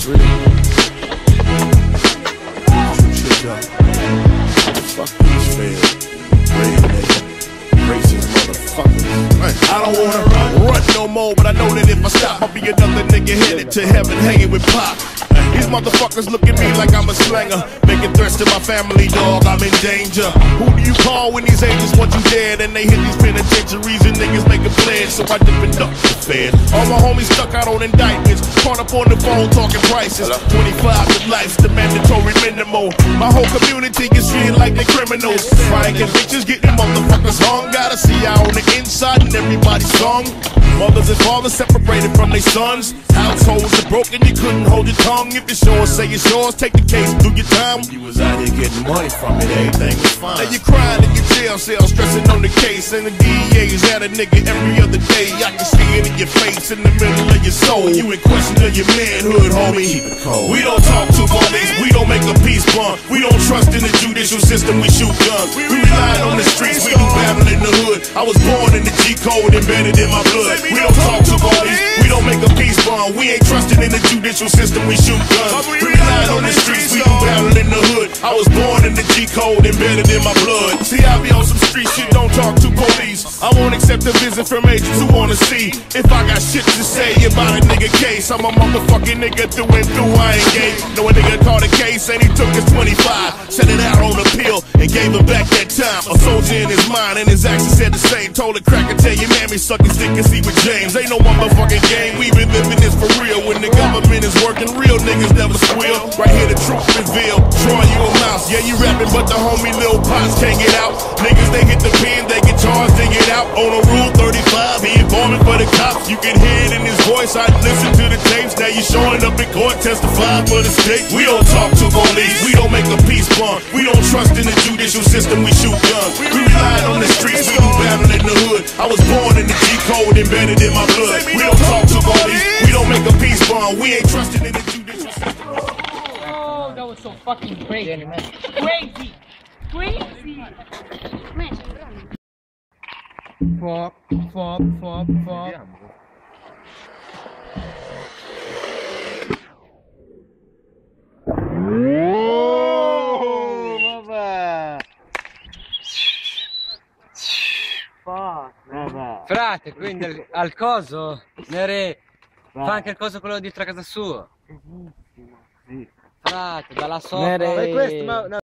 Really? Shit up. Fuck these feds. Red nigga. Racist motherfuckers. I don't wanna run no more, but I know that if I stop, I'll be another nigga headed to heaven hanging with Pop. These motherfuckers look at me like I'm a slanger, making threats to my family, dog, I'm in danger. Who do you call when these agents want you dead? And they hit these penitentiaries and niggas make a pledge, so I dip and duck the fed. All my homies stuck out on indictments, caught up on the phone talking prices. 25 to life's the mandatory minimum. My whole community is treated like they criminals. Trying convictions, getting motherfuckers hung. Gotta see you on the inside and everybody's song. Mothers and fathers separated from their sons. Households are broken, you couldn't hold your tongue. If it's yours, say it's yours, take the case, do your time. You was out here getting money from it, everything was fine. Now you crying in your jail cell, stressing on the case. And the DEA's at a nigga every other day. I can see it in your face, in the middle of your soul. You in question of your manhood, homie. Keep it cold. We don't talk to police, we don't make a peace bond. We don't trust in the judicial system, we shoot guns. We rely on the streets, we do battle in the hood. I was born in the G code, embedded in my blood. We don't talk to police, we don't make a peace bond. We ain't trusting in the judicial system, we shoot guns. We rely on the streets, we do battle in the hood. I was born in the G code, embedded in my blood. See, I be on some street shit, don't talk to police. I won't accept a visit from agents who wanna see if I got shit to say about a nigga case. I'm a motherfucking nigga through and through, I ain't gay. Know a nigga caught a case and he took his 25, set it out on a pill and gave him back that time. A soldier in his mind and his actions said the same. Told a cracker, tell your mammy suck his dick and see with James. Ain't no motherfucking game, we been living this for real. When the government is working, real niggas never squeal. Right here the truth revealed, drawing you a mouse. Yeah, you rapping, but the homie Lil Pops can't get out. Niggas, they hit the pen, they get charged, they get out. On a Rule 35, he informing for the cops. You can hear it in his voice, I listen to the tapes. Now you showing up in court, testifying for the state. We don't talk to police, we don't make a peace bond. We don't trust in the judicial system, we shoot guns. We rely on the streets, we do battle in the hood. I was born in the G code, embedded in my blood. We don't talk to police, we don't make a peace bond. We ain't trusting in the judicial system. Oh, that was so fucking crazy, man. Crazy! Crazy! Man. Fuck. Oh, vabbè. Fuck, vabbè. Frate, quindi al coso fa anche il coso quello dietro a casa sua. Sì. Frate, dalla sopra. Questo, ma